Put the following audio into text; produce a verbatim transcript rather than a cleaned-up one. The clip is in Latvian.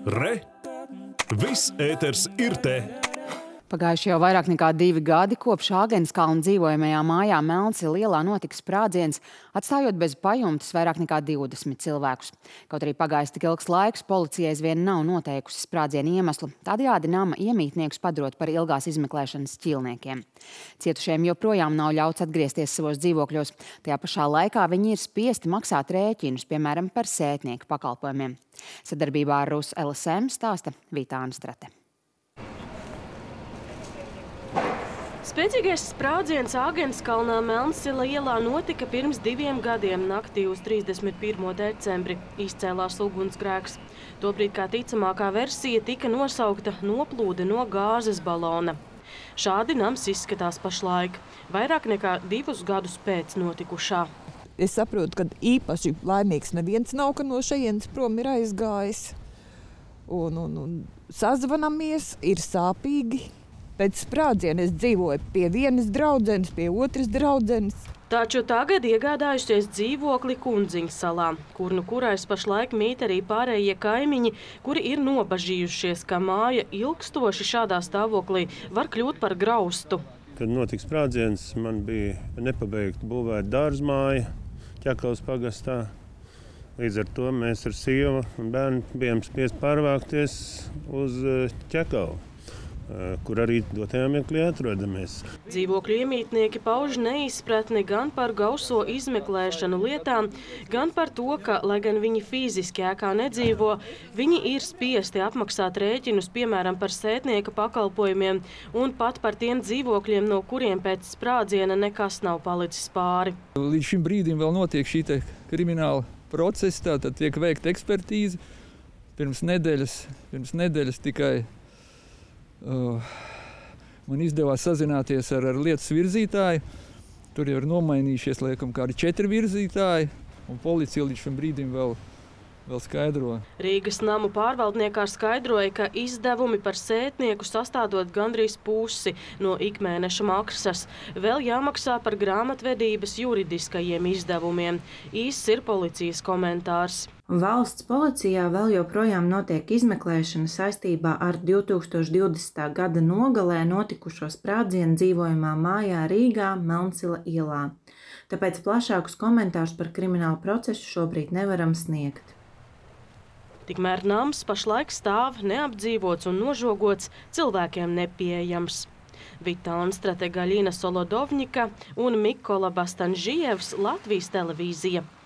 Re! Viss ēters ir te! Pagājuši jau vairāk nekā divi gadi, kopš Āgenskalna dzīvojamajā mājā Melnsila ielā notika sprādziens, atstājot bez pajumtes vairāk nekā divdesmit cilvēkus. Kaut arī pagājis tik ilgs laiks, policija aizvien nav noteikusi sprādziena iemeslu. Tādējādi nama iemītniekus padarot par ilgās izmeklēšanas ķīlniekiem. Cietušiem joprojām nav ļauts atgriezties savos dzīvokļos. Tajā pašā laikā viņi ir spiesti maksāt rēķinus, piemēram, par sētnieku pakalpojumiem. Sadarbībā ar Rus L S M stāsta Vitāna Strate. Spēcīgais sprādziens Āgenskalnā Melnsila ielā notika pirms diviem gadiem naktī uz trīsdesmit pirmo decembri. Izcēlās ugunsgrēks. Tobrīd kā ticamākā versija tika nosaukta noplūde no gāzes balona. Šādi nams izskatās pašlaik, vairāk nekā divus gadus pēc notikušā. Es saprotu, ka īpaši laimīgs neviens nav, ka no šejienes prom ir aizgājis. Un, un, un sazvanamies, ir sāpīgi. Pēc sprādziena es dzīvoju pie vienas draudzenes, pie otras draudzenes. Taču tagad iegādājusies dzīvokli Kundziņas salā, kur nu kurais pašlaik mīt arī pārējie kaimiņi, kuri ir nobažījušies, ka māja ilgstoši šādā stāvoklī var kļūt par graustu. Kad notika sprādziens, man bija nepabeigta būvēt dārzmāja Ķekavas pagastā. Līdz ar to mēs ar sievu un bērnu bijām spiest pārvākties uz Ķekavu, kur arī dotajā mirklī atrodamies. Dzīvokļu iemītnieki pauž neizpratni gan par gauso izmeklēšanu lietām, gan par to, ka, lai gan viņi fiziski ēkā nedzīvo, viņi ir spiesti apmaksāt rēķinus, piemēram, par sētnieka pakalpojumiem un pat par tiem dzīvokļiem, no kuriem pēc sprādziena nekas nav palicis pāri. Līdz šim brīdim vēl notiek šī te krimināla procesa, tātad tiek veikta ekspertīze. Pirms nedēļas, pirms nedēļas tikai Uh, man izdevās sazināties ar, ar lietas virzītāju. Tur jau ir nomainījušies, liekam, kā arī četri virzītāji, un policija līdz šim brīdim vēl, vēl skaidro. Rīgas namu pārvaldniekā skaidroja, ka izdevumi par sētnieku sastādot gandrīz pusi no ikmēneša maksas. Vēl jāmaksā par grāmatvedības juridiskajiem izdevumiem. Īsts ir policijas komentārs. Valsts policijā vēl joprojām notiek izmeklēšana saistībā ar divtūkstoš divdesmitā gada nogalē notikušo sprādzienu dzīvojamā mājā Rīgā Melnsila ielā. Tāpēc plašākus komentārus par kriminālu procesu šobrīd nevaram sniegt. Tikmēr nams pašlaik stāv neapdzīvots un nožogots, cilvēkiem nepieejams. Vitāna Strate, Gaļina Solodovņika un Mikola Bastanžievs, Latvijas televīzija.